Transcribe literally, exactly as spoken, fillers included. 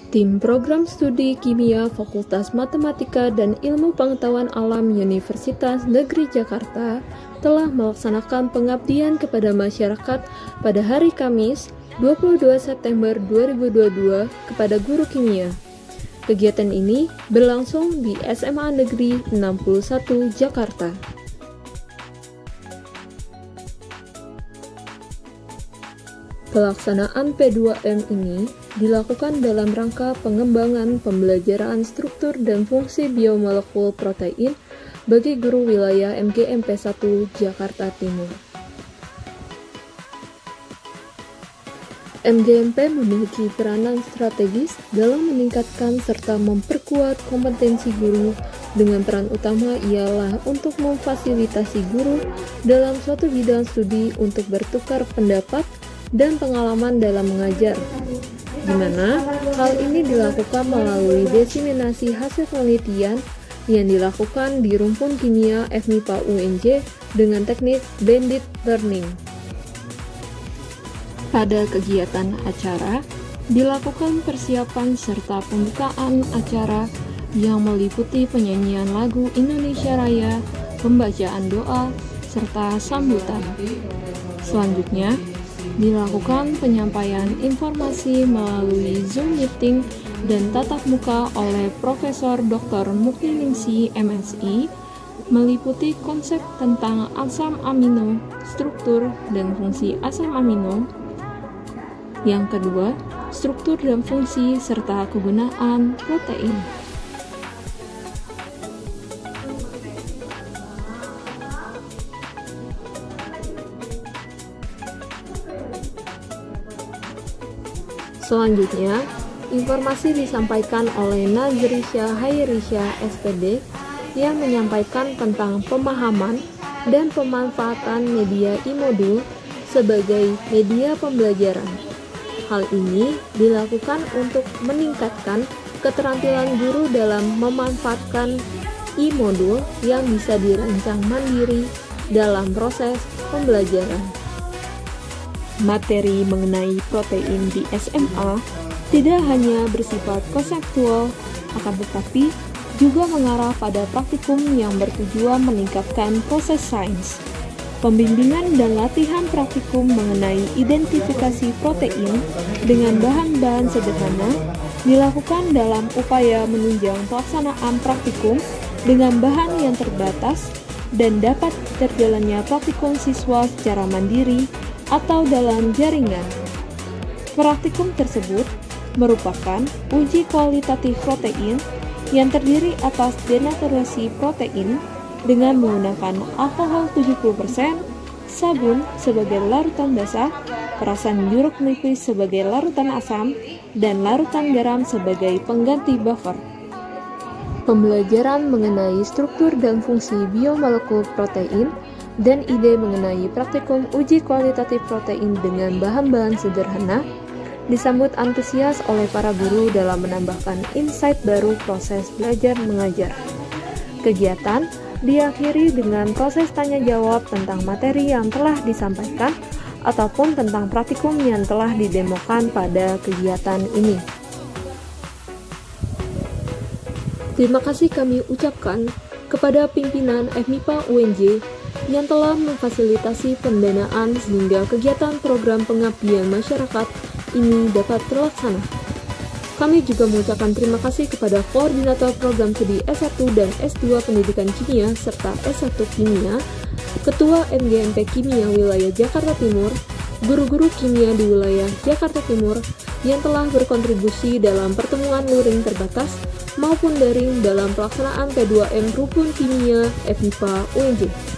Tim Program Studi Kimia Fakultas Matematika dan Ilmu Pengetahuan Alam Universitas Negeri Jakarta telah melaksanakan pengabdian kepada masyarakat pada hari Kamis dua puluh dua September dua ribu dua puluh dua kepada guru kimia. Kegiatan ini berlangsung di S M A Negeri enam puluh satu Jakarta. Pelaksanaan P dua M ini dilakukan dalam rangka pengembangan pembelajaran struktur dan fungsi biomolekul protein bagi guru wilayah M G M P satu Jakarta Timur. M G M P memiliki peranan strategis dalam meningkatkan serta memperkuat kompetensi guru dengan peran utama ialah untuk memfasilitasi guru dalam suatu bidang studi untuk bertukar pendapat dan pengalaman dalam mengajar, di mana hal ini dilakukan melalui diseminasi hasil penelitian yang dilakukan di rumpun kimia F M I P A U N J dengan teknik blended learning. Pada kegiatan acara, dilakukan persiapan serta pembukaan acara yang meliputi penyanyian lagu Indonesia Raya, pembacaan doa, serta sambutan. Selanjutnya, dilakukan penyampaian informasi melalui Zoom meeting dan tatap muka oleh Profesor Doktor Mukni Ningsi M Si, meliputi konsep tentang asam amino, struktur dan fungsi asam amino. Yang kedua, struktur dan fungsi serta kegunaan protein. Selanjutnya, informasi disampaikan oleh Nazrisha Hairisha S P D yang menyampaikan tentang pemahaman dan pemanfaatan media e-modul sebagai media pembelajaran. Hal ini dilakukan untuk meningkatkan keterampilan guru dalam memanfaatkan e-modul yang bisa dirancang mandiri dalam proses pembelajaran. Materi mengenai protein di S M A tidak hanya bersifat konseptual, akan tetapi juga mengarah pada praktikum yang bertujuan meningkatkan proses sains. Pembimbingan dan latihan praktikum mengenai identifikasi protein dengan bahan-bahan sederhana dilakukan dalam upaya menunjang pelaksanaan praktikum dengan bahan yang terbatas dan dapat terjalannya praktikum siswa secara mandiri atau dalam jaringan. Praktikum tersebut merupakan uji kualitatif protein yang terdiri atas denaturasi protein dengan menggunakan alkohol tujuh puluh persen, sabun sebagai larutan basah, perasan jeruk nipis sebagai larutan asam, dan larutan garam sebagai pengganti buffer. Pembelajaran mengenai struktur dan fungsi biomolekul protein dan ide mengenai praktikum uji kualitatif protein dengan bahan-bahan sederhana disambut antusias oleh para guru dalam menambahkan insight baru proses belajar mengajar. Kegiatan diakhiri dengan proses tanya-jawab tentang materi yang telah disampaikan ataupun tentang praktikum yang telah didemokan pada kegiatan ini. Terima kasih kami ucapkan kepada pimpinan F M I P A U N J yang telah memfasilitasi pendanaan sehingga kegiatan program pengabdian masyarakat ini dapat terlaksana. Kami juga mengucapkan terima kasih kepada Koordinator Program Studi S satu dan S dua Pendidikan Kimia serta S satu Kimia, Ketua M G M P Kimia Wilayah Jakarta Timur, guru-guru kimia di wilayah Jakarta Timur yang telah berkontribusi dalam pertemuan luring terbatas maupun daring dalam pelaksanaan P dua M Rukun Kimia F M I P A U N J.